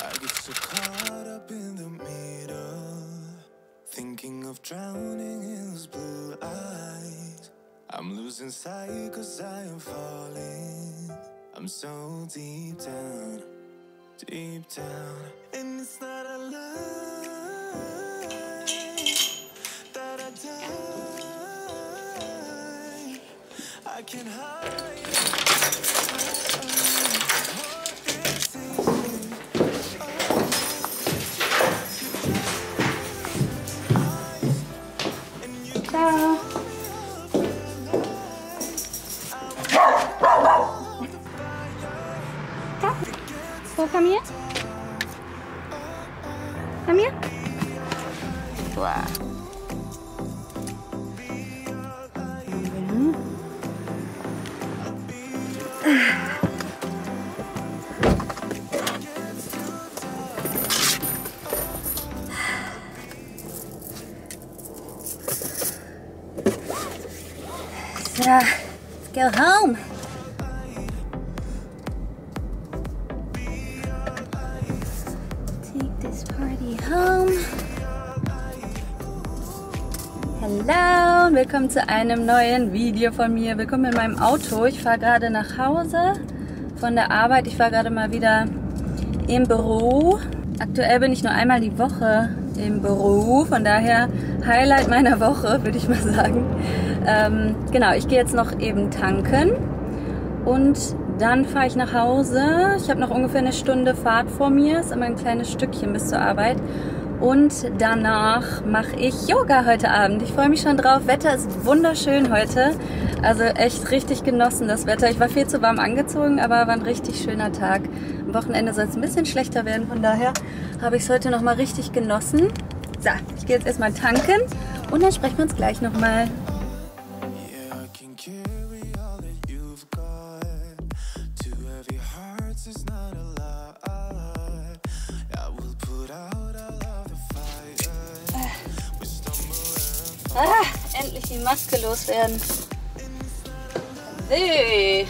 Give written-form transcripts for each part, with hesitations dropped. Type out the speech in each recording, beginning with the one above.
I get so caught up in the middle, thinking of drowning in those blue eyes. I'm losing sight 'cause I am falling. I'm so deep down, and it's not a lie that I die. I can hide. Ciao. So, komm hier. Komm hier. Wow. So, let's go home. Take this party home. Hello und willkommen zu einem neuen Video von mir. Willkommen in meinem Auto. Ich fahre gerade nach Hause von der Arbeit. Ich fahre gerade mal wieder im Büro. Aktuell bin ich nur einmal die Woche im Büro, von daher Highlight meiner Woche, würde ich mal sagen. Genau, ich gehe jetzt noch eben tanken und dann fahre ich nach Hause. Ich habe noch ungefähr eine Stunde Fahrt vor mir, ist immer ein kleines Stückchen bis zur Arbeit. Und danach mache ich Yoga heute Abend. Ich freue mich schon drauf. Wetter ist wunderschön heute. Also echt richtig genossen das Wetter. Ich war viel zu warm angezogen, aber war ein richtig schöner Tag. Am Wochenende soll es ein bisschen schlechter werden. Von daher habe ich es heute nochmal richtig genossen. So, ich gehe jetzt erstmal tanken und dann sprechen wir uns gleich nochmal. Endlich die Maske loswerden. Hey.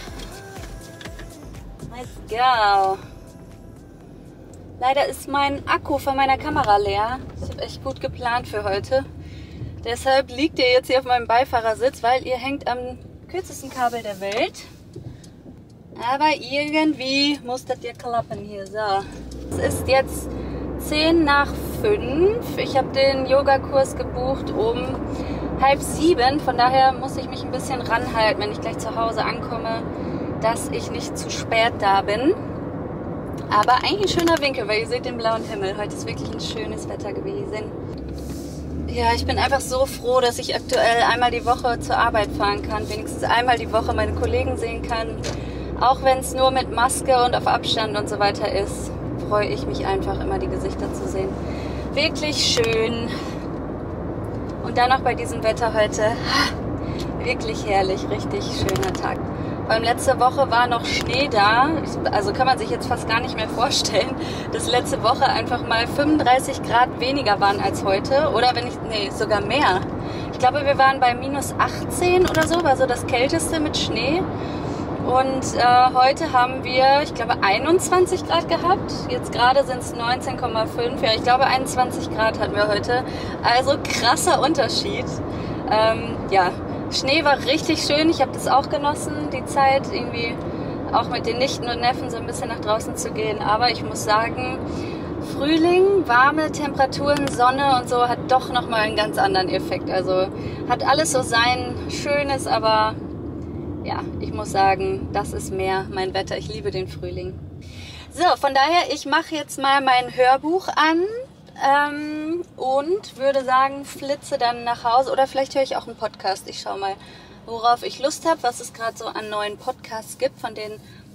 Let's go. Leider ist mein Akku von meiner Kamera leer. Ich habe echt gut geplant für heute. Deshalb liegt ihr jetzt hier auf meinem Beifahrersitz, weil ihr hängt am kürzesten Kabel der Welt. Aber irgendwie muss das ja klappen hier. So. Es ist jetzt 10 nach 5. Ich habe den Yogakurs gebucht um 6:30. Von daher muss ich mich ein bisschen ranhalten, wenn ich gleich zu Hause ankomme, dass ich nicht zu spät da bin. Aber eigentlich ein schöner Winkel, weil ihr seht den blauen Himmel. Heute ist wirklich ein schönes Wetter gewesen. Ja, ich bin einfach so froh, dass ich aktuell einmal die Woche zur Arbeit fahren kann. Wenigstens einmal die Woche meine Kollegen sehen kann. Auch wenn es nur mit Maske und auf Abstand und so weiter ist, freue ich mich einfach immer, die Gesichter zu sehen. Wirklich schön. Und dann noch bei diesem Wetter heute. Wirklich herrlich, richtig schöner Tag. Vor allem letzte Woche war noch Schnee da. Also kann man sich jetzt fast gar nicht mehr vorstellen, dass letzte Woche einfach mal 35 Grad weniger waren als heute. Oder wenn ich, nee, sogar mehr. Ich glaube, wir waren bei minus 18 oder so, war so das Kälteste mit Schnee. Und heute haben wir, ich glaube, 21 Grad gehabt. Jetzt gerade sind es 19,5. Ja, ich glaube, 21 Grad hatten wir heute. Also krasser Unterschied. Ja, Schnee war richtig schön. Ich habe das auch genossen, die Zeit irgendwie auch mit den Nichten und Neffen so ein bisschen nach draußen zu gehen. Aber ich muss sagen, Frühling, warme Temperaturen, Sonne und so hat doch nochmal einen ganz anderen Effekt. Also hat alles so sein Schönes, aber ja, ich muss sagen, das ist mehr mein Wetter. Ich liebe den Frühling. So, von daher, ich mache jetzt mal mein Hörbuch an und würde sagen, flitze dann nach Hause. Oder vielleicht höre ich auch einen Podcast. Ich schaue mal, worauf ich Lust habe, was es gerade so an neuen Podcasts gibt, von den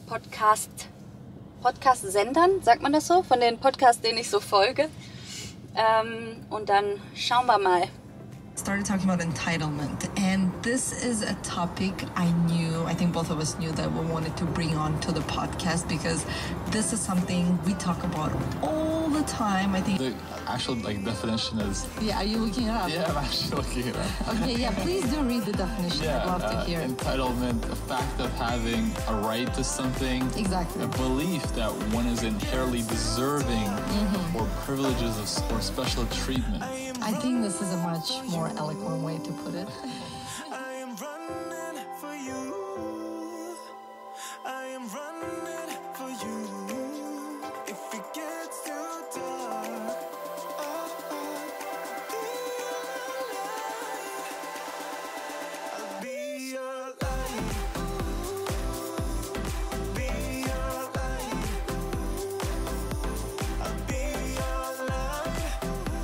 Podcast-Sendern, sagt man das so? Von den Podcasts, denen ich so folge. Und dann schauen wir mal. Started talking about entitlement and this is a topic I think both of us knew that we wanted to bring on to the podcast because this is something we talk about all the time. I think the actual definition is... Yeah, are you looking it up? Yeah, I'm actually looking it up. Okay, yeah, please do read the definition. Yeah, I'd love to hear. entitlement, the fact of having a right to something. Exactly. A belief that one is inherently deserving or privileges or special treatment. I think this is a much more eloquent way to put it. I am running for you. I am running for you. If it gets too dark, I'll be your light. Be your light. I'll be your light.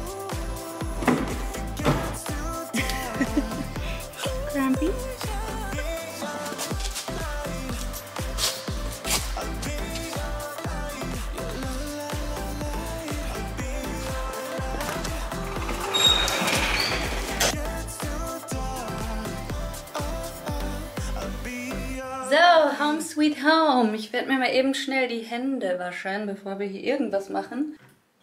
If it gets too dark. Grumpy? So, home sweet home. Ich werde mir mal eben schnell die Hände waschen, bevor wir hier irgendwas machen.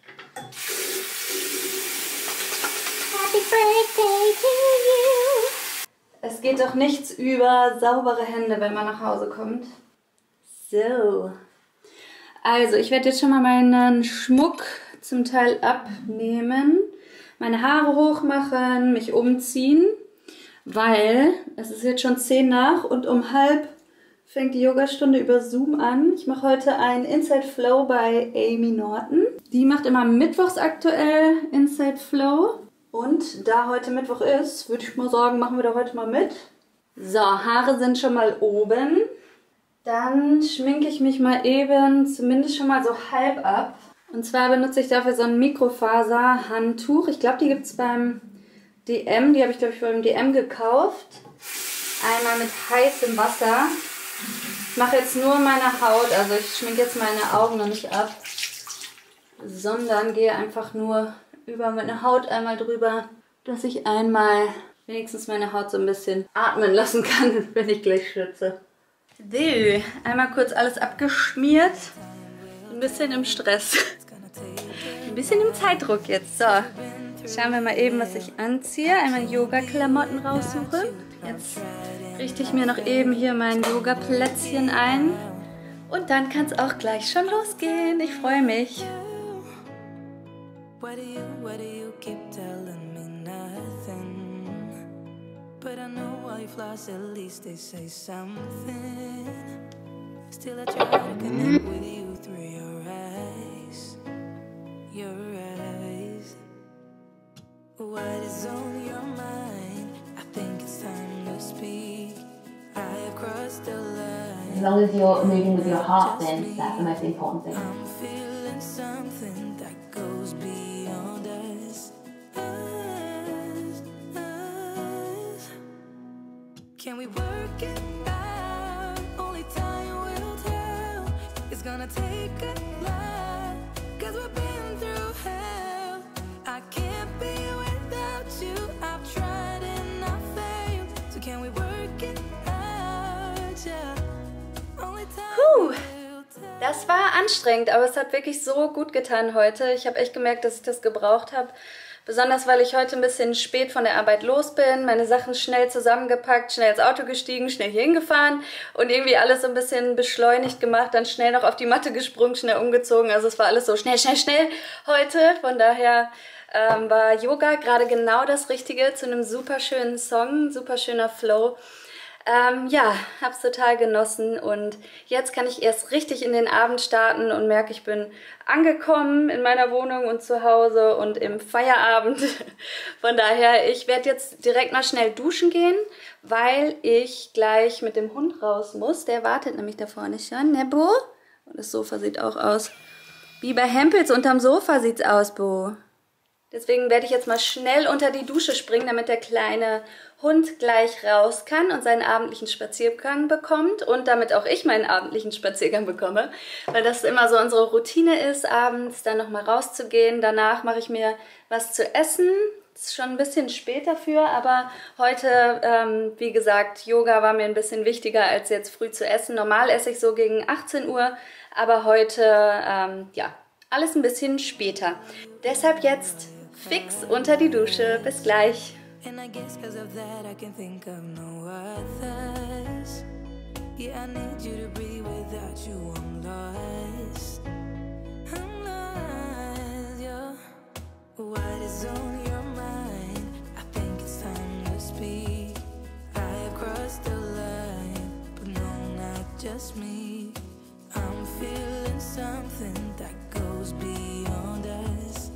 Happy Birthday to you. Es geht doch nichts über saubere Hände, wenn man nach Hause kommt. So. Also, ich werde jetzt schon mal meinen Schmuck zum Teil abnehmen, meine Haare hochmachen, mich umziehen, weil es ist jetzt schon 10 nach und um 12:30 fängt die Yogastunde über Zoom an. Ich mache heute ein Inside Flow bei Amy Norton. Die macht immer mittwochs aktuell Inside Flow. Und da heute Mittwoch ist, würde ich mal sagen, machen wir da heute mal mit. So, Haare sind schon mal oben. Dann schminke ich mich mal eben zumindest schon mal so halb ab. Und zwar benutze ich dafür so ein Mikrofaser-Handtuch. Ich glaube, die gibt es beim DM. Die habe ich, glaube ich, beim DM gekauft. Einmal mit heißem Wasser. Ich mache jetzt nur meine Haut, also ich schminke jetzt meine Augen noch nicht ab, sondern gehe einfach nur über meine Haut einmal drüber, dass ich einmal wenigstens meine Haut so ein bisschen atmen lassen kann, wenn ich gleich schwitze. So, einmal kurz alles abgeschmiert. Ein bisschen im Stress. Ein bisschen im Zeitdruck jetzt. So, schauen wir mal eben, was ich anziehe. Einmal Yoga-Klamotten raussuche. Jetzt richte ich mir noch eben hier mein Yoga-Plätzchen ein. Und dann kann es auch gleich schon losgehen. Ich freue mich. Why do you keep telling me nothing? But I know why flies, at least they say something. Still I try to connect with you through your eyes. Your eyes. What is on your mind? I think it's time to speak. I have crossed the line. As long as you're moving with your heart, then that's the most important thing. I'm feeling something that goes beyond us. Can we work it out? Only time will tell. It's gonna take a lot, 'cause we've been through hell. I can't be without you. I've tried and I failed. So can we work it out? Yeah. Only time will tell. Das war anstrengend, aber es hat wirklich so gut getan heute. Ich habe echt gemerkt, dass ich das gebraucht habe. Besonders, weil ich heute ein bisschen spät von der Arbeit los bin, meine Sachen schnell zusammengepackt, schnell ins Auto gestiegen, schnell hier hingefahren und irgendwie alles so ein bisschen beschleunigt gemacht, dann schnell noch auf die Matte gesprungen, schnell umgezogen. Also es war alles so schnell, schnell, schnell heute. Von daher war Yoga gerade genau das Richtige zu einem super schönen Song, super schöner Flow. Ja, hab's total genossen und jetzt kann ich erst richtig in den Abend starten und merke, ich bin angekommen in meiner Wohnung und zu Hause und im Feierabend. Von daher, ich werde jetzt direkt mal schnell duschen gehen, weil ich gleich mit dem Hund raus muss. Der wartet nämlich da vorne schon, ne Bo? Und das Sofa sieht auch aus. Wie bei Hempels unterm Sofa sieht's aus, Bo. Deswegen werde ich jetzt mal schnell unter die Dusche springen, damit der kleine Hund gleich raus kann und seinen abendlichen Spaziergang bekommt und damit auch ich meinen abendlichen Spaziergang bekomme, weil das immer so unsere Routine ist, abends dann nochmal rauszugehen. Danach mache ich mir was zu essen, Es ist schon ein bisschen spät dafür, aber heute, wie gesagt, Yoga war mir ein bisschen wichtiger, als jetzt früh zu essen. Normal esse ich so gegen 18 Uhr, aber heute, ja, alles ein bisschen später. Deshalb jetzt fix unter die Dusche. Bis gleich. And I guess because of that I can think of no others. Yeah, I need you to breathe, without you I'm lost. I'm lost, yeah. What is on your mind? I think it's time to speak. I have crossed the line, but no, not just me. I'm feeling something that goes beyond us.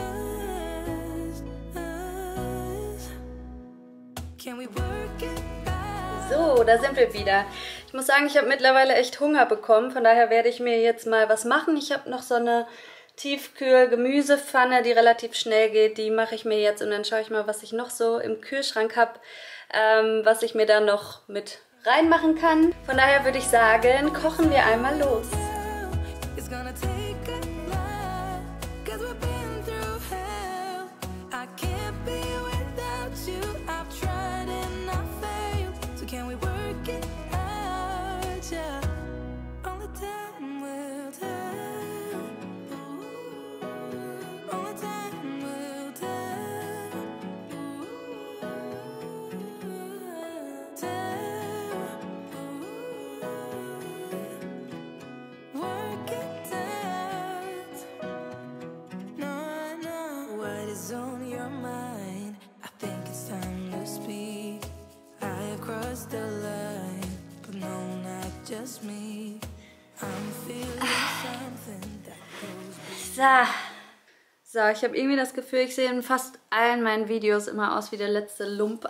Can we work it out? So, da sind wir wieder. Ich muss sagen, ich habe mittlerweile echt Hunger bekommen. Von daher werde ich mir jetzt mal was machen. Ich habe noch so eine Tiefkühl-Gemüsepfanne, die relativ schnell geht. Die mache ich mir jetzt und dann schaue ich mal, was ich noch so im Kühlschrank habe, was ich mir da noch mit reinmachen kann. Von daher würde ich sagen, kochen wir einmal los. It's gonna take a lot, 'cause we've been through hell. I can't be without you. I've tried and I failed. So can we work it out? Yeah. Only time will tell. Only time will tell. Work it out. No, no. What is on your mind? I think it's time to speak. I have crossed the line, but no, not just me. I'm feeling something that goes So, ich habe irgendwie das Gefühl, ich sehe in fast allen meinen Videos immer aus wie der letzte Lump.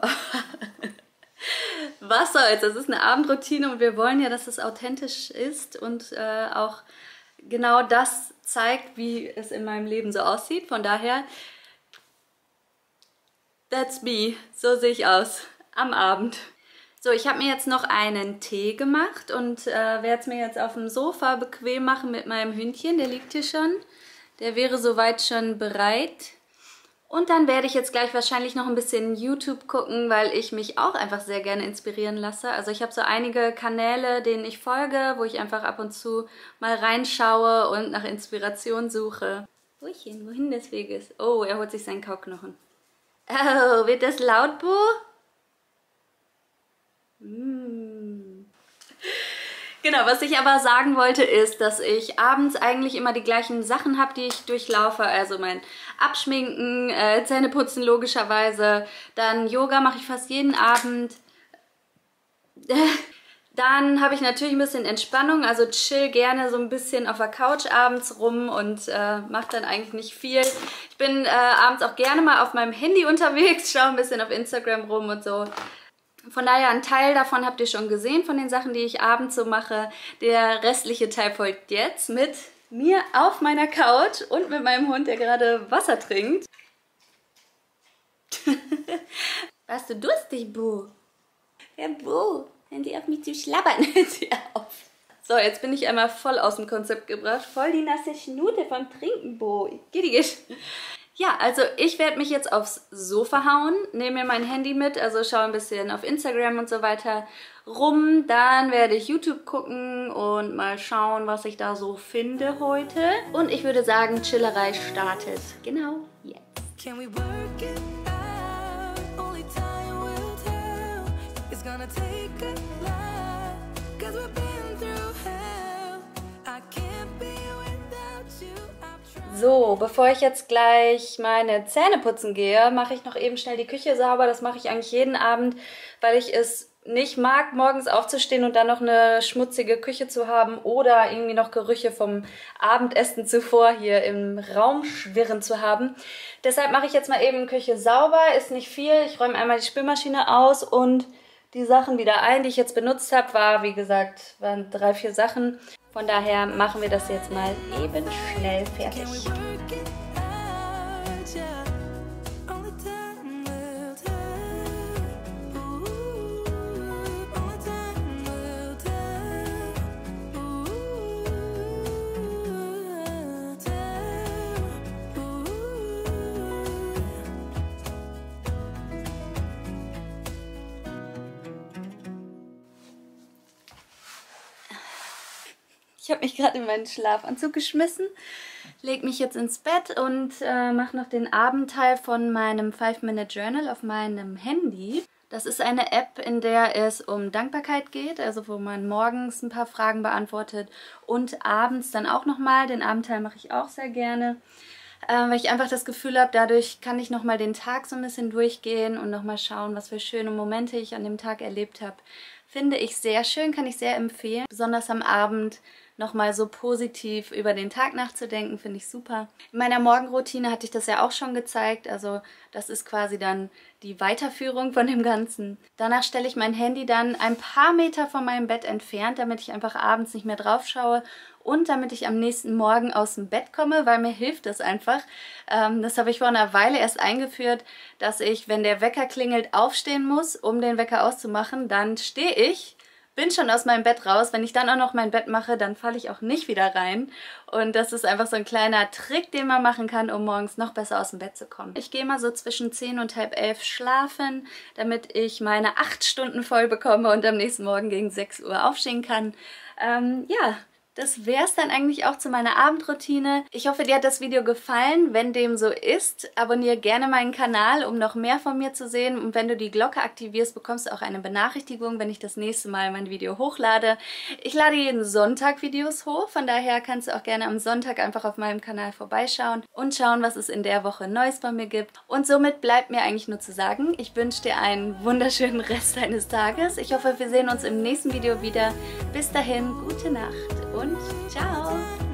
Was soll's, das ist eine Abendroutine und wir wollen ja, dass es authentisch ist und auch genau das zeigt, wie es in meinem Leben so aussieht. Von daher, that's me, so sehe ich aus am Abend. So, ich habe mir jetzt noch einen Tee gemacht und werde es mir jetzt auf dem Sofa bequem machen mit meinem Hündchen, der liegt hier schon. Der wäre soweit schon bereit. Und dann werde ich jetzt gleich wahrscheinlich noch ein bisschen YouTube gucken, weil ich mich auch einfach sehr gerne inspirieren lasse. Also ich habe so einige Kanäle, denen ich folge, wo ich einfach ab und zu mal reinschaue und nach Inspiration suche. Wohin des Weges? Oh, er holt sich seinen Kauknochen. Oh, wird das laut, Bo? Genau, was ich aber sagen wollte ist, dass ich abends eigentlich immer die gleichen Sachen habe, die ich durchlaufe. Also mein Abschminken, Zähneputzen logischerweise. Dann Yoga mache ich fast jeden Abend. Dann habe ich natürlich ein bisschen Entspannung, also chill gerne so ein bisschen auf der Couch abends rum und mache dann eigentlich nicht viel. Ich bin abends auch gerne mal auf meinem Handy unterwegs, schaue ein bisschen auf Instagram rum und so. Von daher, ein Teil davon habt ihr schon gesehen, von den Sachen, die ich abends so mache. Der restliche Teil folgt jetzt mit mir auf meiner Couch und mit meinem Hund, der gerade Wasser trinkt. Warst du durstig, Bu? Ja, Bu, hören Sie auf mich zu schlabbern. Hören Sie auf. So, jetzt bin ich einmal voll aus dem Konzept gebracht. Voll die nasse Schnute vom Trinken, Bu. Giddigisch. Ja, also ich werde mich jetzt aufs Sofa hauen, nehme mir mein Handy mit, also schaue ein bisschen auf Instagram und so weiter rum. Dann werde ich YouTube gucken und mal schauen, was ich da so finde heute. Und ich würde sagen, Chillerei startet genau jetzt. Can we work it out? Only time will tell. It's gonna take a lot, 'cause we've been through hell. I can't be without you. I've tried. So, bevor ich jetzt gleich meine Zähne putzen gehe, mache ich noch eben schnell die Küche sauber. Das mache ich eigentlich jeden Abend, weil ich es nicht mag, morgens aufzustehen und dann noch eine schmutzige Küche zu haben oder irgendwie noch Gerüche vom Abendessen zuvor hier im Raum schwirren zu haben. Deshalb mache ich jetzt mal eben Küche sauber, ist nicht viel. Ich räume einmal die Spülmaschine aus und die Sachen wieder ein, die ich jetzt benutzt habe, waren 3, 4 Sachen. Von daher machen wir das jetzt mal eben schnell fertig. Can we work it out? Yeah. Only time will tell. Ooh, only time will tell. Ooh, tell. Ich habe mich gerade in meinen Schlafanzug geschmissen, lege mich jetzt ins Bett und mache noch den Abendteil von meinem 5-Minute Journal auf meinem Handy. Das ist eine App, in der es um Dankbarkeit geht, also wo man morgens ein paar Fragen beantwortet und abends dann auch nochmal. Den Abendteil mache ich auch sehr gerne, weil ich einfach das Gefühl habe, dadurch kann ich nochmal den Tag so ein bisschen durchgehen und nochmal schauen, was für schöne Momente ich an dem Tag erlebt habe. Finde ich sehr schön, kann ich sehr empfehlen. Besonders am Abend nochmal so positiv über den Tag nachzudenken, finde ich super. In meiner Morgenroutine hatte ich das ja auch schon gezeigt, also das ist quasi dann die Weiterführung von dem Ganzen. Danach stelle ich mein Handy dann ein paar Meter von meinem Bett entfernt, damit ich einfach abends nicht mehr drauf schaue und damit ich am nächsten Morgen aus dem Bett komme, weil mir hilft das einfach. Das habe ich vor einer Weile erst eingeführt, dass ich, wenn der Wecker klingelt, aufstehen muss, um den Wecker auszumachen. Dann stehe ich, bin schon aus meinem Bett raus. Wenn ich dann auch noch mein Bett mache, dann falle ich auch nicht wieder rein. Und das ist einfach so ein kleiner Trick, den man machen kann, um morgens noch besser aus dem Bett zu kommen. Ich gehe mal so zwischen 10 und halb 11 schlafen, damit ich meine 8 Stunden voll bekomme und am nächsten Morgen gegen 6 Uhr aufstehen kann. Ja, das wäre es dann eigentlich auch zu meiner Abendroutine. Ich hoffe, dir hat das Video gefallen. Wenn dem so ist, abonniere gerne meinen Kanal, um noch mehr von mir zu sehen. Und wenn du die Glocke aktivierst, bekommst du auch eine Benachrichtigung, wenn ich das nächste Mal mein Video hochlade. Ich lade jeden Sonntag Videos hoch, von daher kannst du auch gerne am Sonntag einfach auf meinem Kanal vorbeischauen und schauen, was es in der Woche Neues bei mir gibt. Und somit bleibt mir eigentlich nur zu sagen, ich wünsche dir einen wunderschönen Rest deines Tages. Ich hoffe, wir sehen uns im nächsten Video wieder. Bis dahin, gute Nacht und ciao!